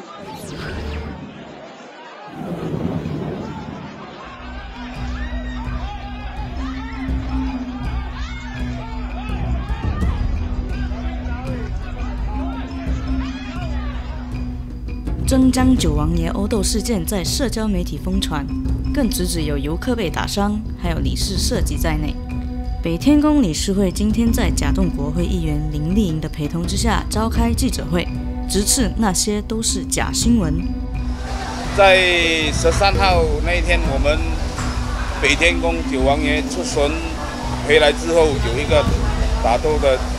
真将九王爷殴斗事件在社交媒体疯传，更直指有游客被打伤，还有理事涉及在内。北天宫理事会今天在甲洞国会议员林丽莹的陪同之下召开记者会，直斥那些都是假新闻。 在13号那一天，我们北天宫九王爷出巡回来之后，有一个打斗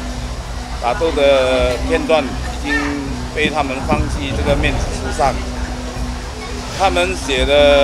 的片段已经被他们放弃这个面子书上。他们写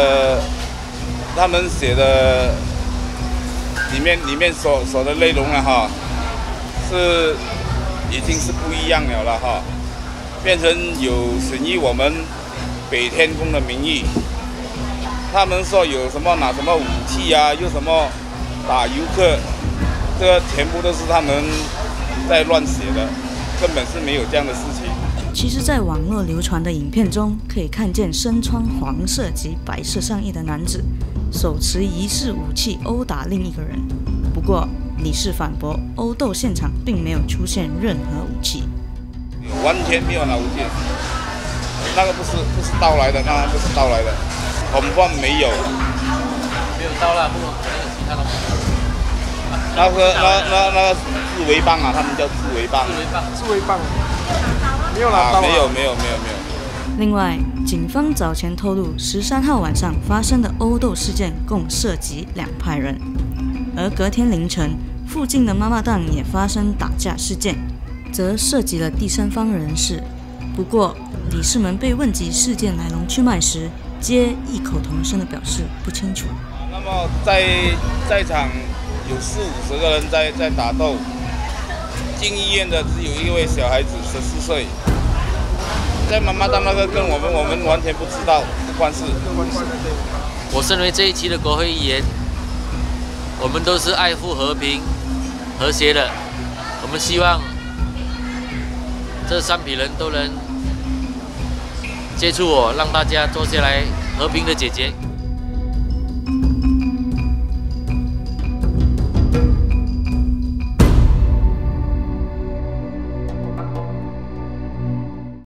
的里面所的内容了哈，是已经是不一样了哈，变成有损于我们北天宫的名誉。他们说有什么拿什么武器啊，又什么打游客，这个全部都是他们在乱写的，根本是没有这样的事情。 其实，在网络流传的影片中，可以看见身穿黄色及白色上衣的男子手持疑似武器殴打另一个人。不过，理事反驳，殴斗现场并没有出现任何武器， 完全没有拿武器，那个不是盗来的，那不是盗来的，恐怕没有盗了，不可能有其他东西。那个自卫棒啊，他们叫自卫棒。 自卫棒。没有啦， 没有。 另外，警方早前透露，13号晚上发生的殴斗事件共涉及2派人，而隔天凌晨，附近的妈妈档也发生打架事件，则涉及了第三方人士。不过，理事们被问及事件来龙去脉时，皆异口同声地表示不清楚。 那么在场有40-50个人在打斗。进医院的只有一位小孩子14岁，在妈妈档那个跟我们完全不知道，不关事。 我身为这一期的国会议员，我们都是爱护和平、和谐的。我们希望这3批人都能接触我，让大家坐下来和平的解决。